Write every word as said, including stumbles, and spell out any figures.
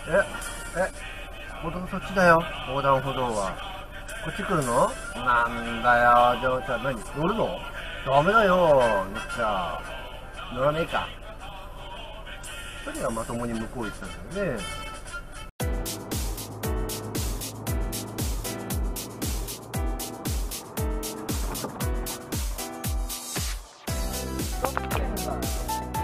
え、え、歩道そっちだよ。横断歩道は。こっち来るの？なんだよ、ジョーちゃん。何乗るの？ダメだよ、乗っちゃ。乗らねえか。一人はまともに向こう行ったんだよね。どっちなんだ。